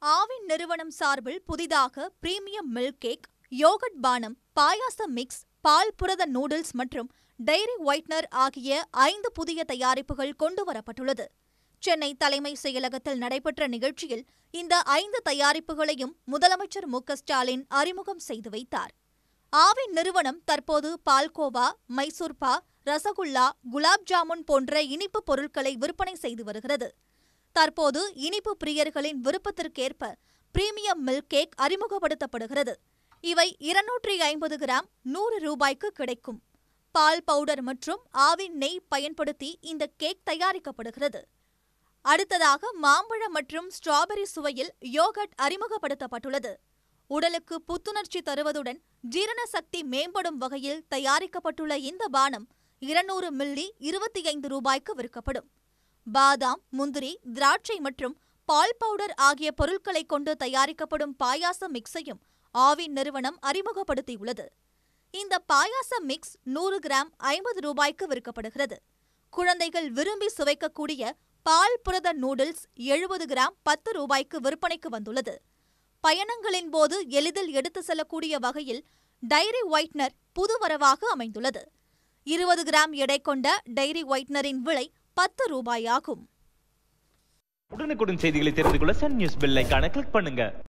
ஆவின் நிறுவனம் சார்பில் புதிதாக பிரீமியம் மில்க் கேக், யோகட் பானம், பாயாச மிக்ஸ், பால் புரத நூடுல்ஸ் மற்றும் டைரி ஒயிட்னர் ஆகிய 5 புதிய தயாரிப்புகள் கொண்டுவரப்பட்டுள்ளது. சென்னை தலைமை செயலகத்தில் நடைபெற்ற நிகழ்ச்சியில் இந்த 5 தயாரிப்புகளையும் முதலமைச்சர் மு.க.ஸ்டாலின் அறிமுகம் செய்து வைத்தார். ஆவின் நிறுவனம் தற்போது பால்கோவா, மைசூர்பா, ரசகுல்லா, குலாப் ஜாமுன் போன்ற இனிப்பு பொருட்களை விற்பனை செய்து வருகிறது. தற்போது இனிப்பு பிரியர்களின் விருப்பத்திற்கேற்ப பிரீமியம் மில்க் கேக் அறிமுகப்படுத்தப்படுகிறது. இவை 250 கிராம் 100 ரூபாய்க்கு கிடைக்கும். பால் பவுடர் மற்றும் ஆவின் நெய் பயன்படுத்தி இந்த கேக் தயாரிக்கப்படுகிறது. அடுத்ததாக மாம்பழம் மற்றும் ஸ்ட்ராபெரி சுவையில் யோகட் அறிமுகப்படுத்தப்பட்டுள்ளது. உடலுக்கு புத்துணர்ச்சி தருவதுடன் ஜீரண சக்தி மேம்படும் வகையில் தயாரிக்கப்பட்டுள்ள இந்த பானம் 200 மில்லி 25 ரூபாய்க்கு விற்கப்படும். பாதாம், முந்திரி, திராட்சை மற்றும் பால் பவுடர் ஆகிய பொருட்களை கொண்டு தயாரிக்கப்படும் பாயாச மிக்ஸையும் ஆவின் நிறுவனம் அறிமுகப்படுத்தியுள்ளது. இந்த பாயாச மிக்ஸ் 100 கிராம் 50 ரூபாய்க்கு விற்கப்படுகிறது. குழந்தைகள் விரும்பி சுவைக்கக்கூடிய பால் புரத நூடுல்ஸ் 70 கிராம் 10 ரூபாய்க்கு விற்பனைக்கு வந்துள்ளது. பயணங்களின் போது எளிதில் எடுத்து செல்லக்கூடிய வகையில் டைரி ஒயிட்னர் புதுவரவாக அமைந்துள்ளது. 20 கிராம் எடை கொண்ட டைரி ஒயிட்னரின் விலை 10 ரூபாயாகும். உடனுக்குடன் செய்திகளை தெரிந்து கொள்ள சன் நியூஸ் பெல் ஐகானை கிளிக் பண்ணுங்க.